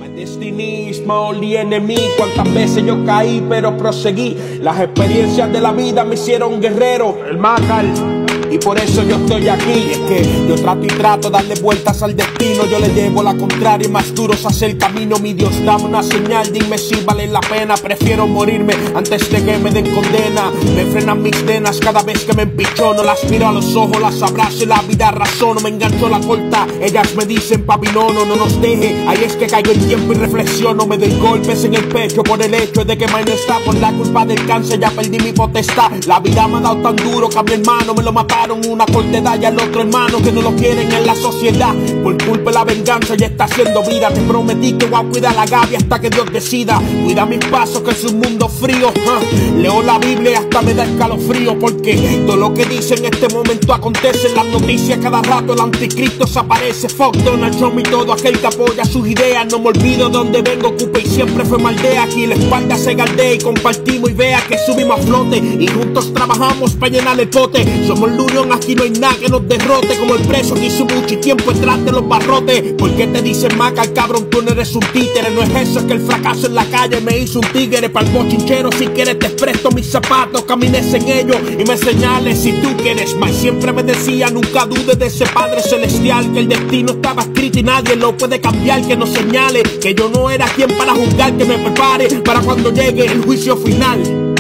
My destiny is my only enemy. Cuántas veces yo caí pero proseguí. Las experiencias de la vida me hicieron guerrero, el Macal. Y por eso yo estoy aquí. Es que yo trato y trato darle vueltas al destino. Yo le llevo la contraria y más duro se hace el camino. Mi Dios, dame una señal, dime si vale la pena. Prefiero morirme antes de que me den condena. Me frenan mis venas cada vez que me empichono. Las miro a los ojos, las abrazo y la vida razono. Me engancho la corta, ellas me dicen papilono. No nos deje, ahí es que caigo en tiempo y reflexiono. Me doy golpes en el pecho por el hecho de que May no está. Por la culpa del cáncer ya perdí mi potestad. La vida me ha dado tan duro que a mi hermano me lo mataron. Una cortedad y al otro hermano que no lo quieren en la sociedad. Por culpa de la venganza ya está haciendo vida. Te prometí que voy a cuidar la Gaby hasta que Dios decida. Cuida mis pasos que es un mundo frío. Leo la Biblia y hasta me da escalofrío. Porque todo lo que dice en este momento acontece. En las noticias cada rato el anticristo se aparece. Fuck Donald Trump y todo aquel que apoya sus ideas. No me olvido de donde vengo, ocupé y siempre fue Maldea. Aquí la espalda se galdea y compartimos y vea que subimos a flote. Y juntos trabajamos para llenar el pote. Somos el aquí no hay nada que nos derrote. Como el preso que hizo mucho tiempo detrás de los barrotes. ¿Por qué te dicen Macal, cabrón? Tú no eres un títere. No es eso, es que el fracaso en la calle me hizo un tigre. Para el bochinchero si quieres te presto mis zapatos. Camines en ellos y me señales si tú quieres más. Siempre me decía nunca dudes de ese Padre Celestial. Que el destino estaba escrito y nadie lo puede cambiar. Que nos señale que yo no era quien para juzgar. Que me prepare para cuando llegue el juicio final.